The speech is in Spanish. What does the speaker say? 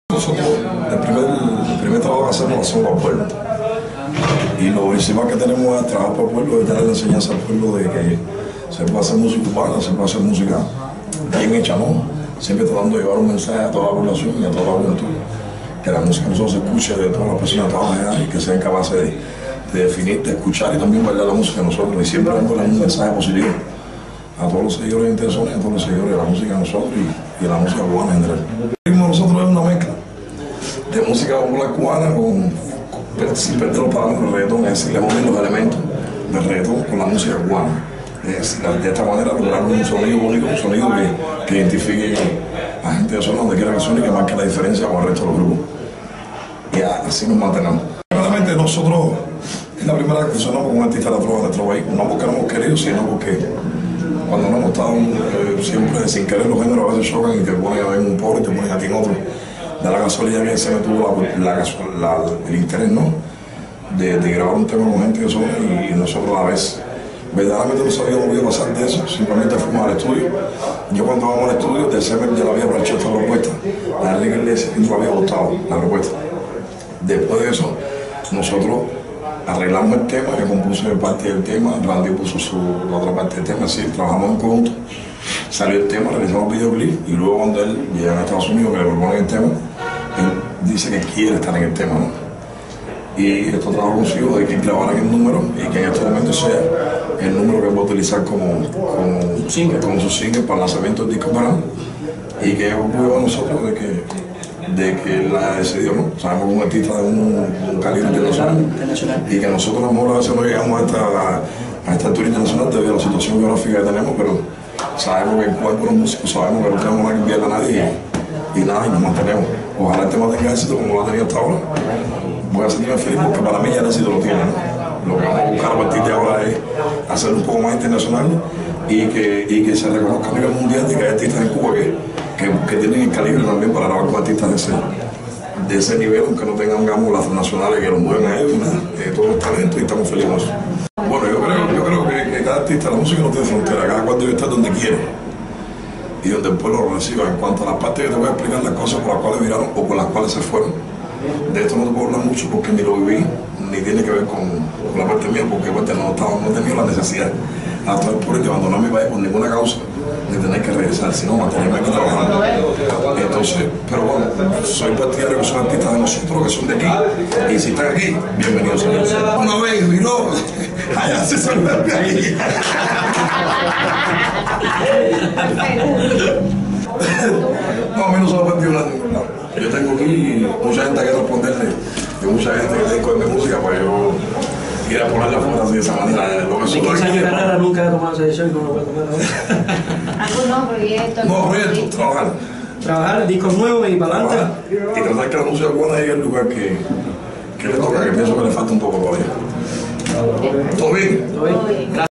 Nosotros, el primer trabajo que hacemos para el pueblo. Y lo principal que tenemos es trabajar para el pueblo, es darle la enseñanza al pueblo de que se puede hacer música urbana, se puede hacer música bien hecha, ¿no? Siempre tratando de llevar un mensaje a toda la población y a toda la juventud. Que la música nosotros se escuche de todas las personas que trabajan allá y que sean capaces de definir, de escuchar y también bailar la música de nosotros. Y siempre dándole un mensaje positivo a todos los seguidores de Intenciones, a todos los seguidores de la música de nosotros y de la música cubana en general. El ritmo de nosotros es una mezcla de música popular cubana sin perder los parámetros del reggaetón, es decir, le ponen los elementos del reggaetón con la música cubana. Es decir, de esta manera lograr un sonido único, un sonido que identifique a gente de zona donde quiera que suene y que marque la diferencia con el resto de los grupos. Y así nos mantenemos. Realmente nosotros es la primera vez que sonamos con un artista de la trova de nuestro país, no porque no hemos querido, sino porque cuando no hemos estado siempre sin querer los géneros a veces chocan y te ponen a ver un pobre y te ponen a ti en otro. Da la casualidad que se me tuvo el interés, ¿no? de grabar un tema con gente de zona y nosotros a la vez verdaderamente no sabíamos lo que iba a pasar de eso, simplemente fuimos al estudio. Yo cuando vamos al estudio de Semer ya la había aprovechado esta propuesta, a Enrique Iglesias no le había gustado la propuesta. Después de eso, nosotros arreglamos el tema, yo compuse parte del tema, Randy puso la otra parte del tema, así trabajamos en conjunto, salió el tema, realizamos el videoclip y luego cuando él llega a Estados Unidos que le proponen el tema, él dice que quiere estar en el tema, ¿no? Y esto trabajo consigo de que grabaran el número y que en este momento sea el número que va a utilizar como su single para el lanzamiento del disco para y que es orgullo a nosotros de que él la decidió, ¿no? Sabemos que es un artista de un calibre internacional y que nosotros a lo mejor a veces no llegamos a esta altura internacional debido a la situación geográfica que tenemos, pero sabemos que en cuerpo los músicos sabemos que no tenemos nada que enviarle a nadie y nada, y nos mantenemos. Ojalá el tema tenga éxito como lo ha tenido hasta ahora. Voy a sentirme feliz porque para mí ya el éxito lo tiene, ¿no? Lo que vamos a buscar a partir de ahora es hacerlo un poco más internacional y que se reconozca a nivel mundial de que hay artistas en Cuba que tienen el calibre también para grabar con artistas de ese nivel, aunque no tengan las transnacionales que los mueven a ellos, todos los talentos y estamos felices con eso. Bueno, yo creo que cada artista, la música no tiene frontera, cada cual debe estar donde quiere y donde el pueblo lo reciba. En cuanto a las partes que te voy a explicar, las cosas por las cuales viraron o por las cuales se fueron, de esto no te puedo hablar mucho porque ni lo viví, ni tiene que ver con la parte mía, porque no he tenido la necesidad hasta el punto de abandonar mi país por ninguna causa, de tener que regresar, sino mantenerme aquí trabajando. Entonces, pero bueno, soy partidario que son artistas de nosotros, que son de aquí, y si están aquí, bienvenidos a ellos. Una vez miró, allá se salió ahí. No, a mí no se me perdió nada. Yo tengo aquí mucha gente que responderle, y mucha gente que tiene que coger mi música, pues yo ir a poner la fuerza así de esa manera. ¿De 15 años de carrera nunca he tomado esa decisión y no lo puedo tomar ahora? ¿Algún proyecto? No, proyecto, trabajar. Trabajar, discos nuevos y para adelante. Y tratar que la música cubana llegue al lugar que le toca, que pienso que le falta un poco todavía. ¿Todo bien? ¿Todo bien? Gracias.